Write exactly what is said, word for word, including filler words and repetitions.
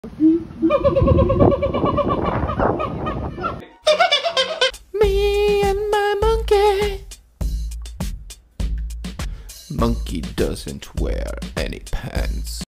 Me and my monkey. Monkey doesn't wear any pants.